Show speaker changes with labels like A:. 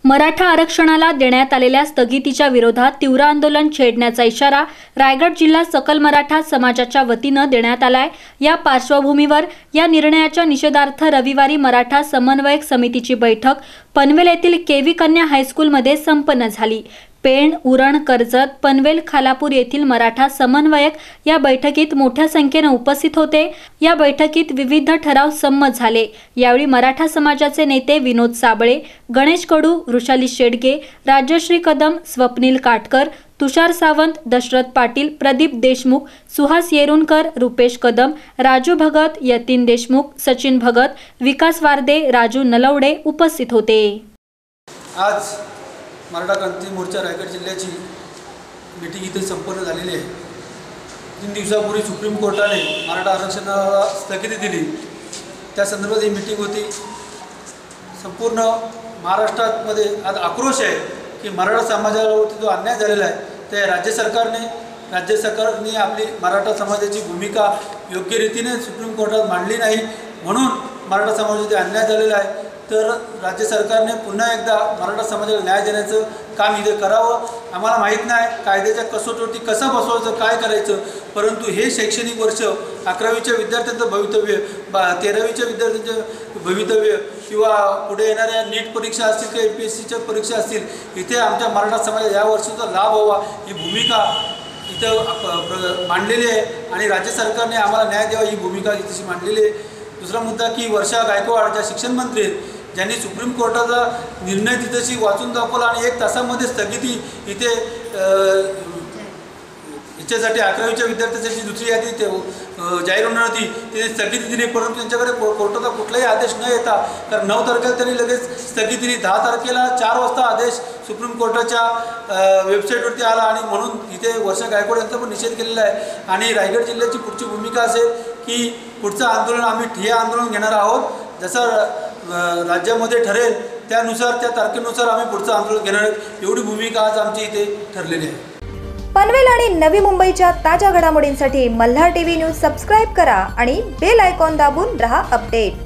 A: मराठा आरक्षणाला देण्यात आलेल्या स्थगितीच्या विरोधात तीव्र आंदोलन छेडण्याचा इशारा रायगड जिल्हा सकल मराठा समाजाच्या वतीनं देण्यात आलाय। या पार्श्वभूमीवर या निर्णयाच्या निषेधार्थ रविवारी मराठा समन्वयक समितीची बैठक पनवेल येथील केवी कन्या हायस्कूलमध्ये संपन्न झाली। पेण, उरण, कर्जत, पनवेल, खालापूर येथील मराठा समन्वयक या बैठकीत मोठ्या संख्येने उपस्थित होते। या बैठकीत विविध ठराव संमत झाले। यावेळी मराठा समाजाचे नेते विनोद साबळे, गणेश कडू, वृषाली शेडगे, राजश्री कदम, स्वप्नील काटकर, तुषार सावंत, दशरथ पाटील, प्रदीप देशमुख, सुहास येरुणकर, रुपेश कदम, राजू भगत, यतीन देशमुख, सचिन भगत, विकास वारदे, राजू नलवडे उपस्थित होते।
B: आज मराठा क्रांती मोर्चा रायगड जिल्ह्याची मीटिंग इथे संपन्न झालेली आहे। 3 दिवसापूर्वी सुप्रीम कोर्टाने मराठा आरक्षणाला स्थगिती दिली, त्या संदर्भात ही मीटिंग होती। संपूर्ण महाराष्ट्रामध्ये आज आक्रोश आहे की मराठा समाजावरती जो अन्याय झालेला आहे ते राज्य सरकारने आपली मराठा समाजाची भूमिका योग्य रीतीने सुप्रीम कोर्टात मांडली नाही, म्हणून मराठा समाजावरती अन्याय झालेला आहे। तर राज्य सरकारने पुन्हा एकदा मराठा समाजाला न्याय देण्याचं काम इथे करावं। आम्हाला माहीत नाही कायद्याच्या कसोटीवरती कसं बसवायचं, काय करायचं, परंतु हे शैक्षणिक वर्ष 11वीच्या विद्यार्थ्यांचं भवितव्य, 13वीच्या विद्यार्थ्यांचं भवितव्य किंवा पुढे येणाऱ्या नीट परीक्षा असतील किंवा MPSCच्या परीक्षा असतील, इथे आमच्या मराठा समाजाला या वर्षीचा लाभ व्हावा ही भूमिका इथं मांडलेली आहे आणि राज्य सरकारने आम्हाला न्याय द्यावा ही भूमिका इथे मांडलेली आहे। दुसरा मुद्दा की वर्षा गायकवाड ज्या शिक्षण मंत्री आहेत, ज्यांनी सुप्रीम कोर्टाचा निर्णय तिथेशी वाचून दाखवला आणि 1 तासामध्ये स्थगिती इथे याच्यासाठी 11वीच्या विद्यार्थ्यांसाठी दुसरी यादी जाहीर होणार होती, तिने स्थगिती दिली, परंतु त्यांच्याकडे कोर्टाचा कुठलाही आदेश न येता कारण 9 तारखेला त्यांनी लगेच स्थगिती दिली। 10 तारखेला 4 वाजता आदेश सुप्रीम कोर्टाच्या वेबसाईटवरती आला आणि म्हणून इथे वर्षा गायकवाड यांचा पण निषेध केलेला आहे। आणि रायगड जिल्ह्याची पुढची भूमिका असेल की पुढचं आंदोलन आम्ही ठिय्या आंदोलन घेणार आहोत, जसं राज्यामध्ये ठरेल त्यानुसार त्या तारखेनुसार आम्ही पुढचं आंदोलन घेणार आहोत, एवढी भूमिका आज आमची इथे ठरलेली आहे।
C: पनवेल आणि नवी मुंबईच्या ताज्या घडामोडींसाठी मल्हार टीव्ही न्यूज सबस्क्राइब करा आणि बेल आयकॉन दाबून रहा अपडेट।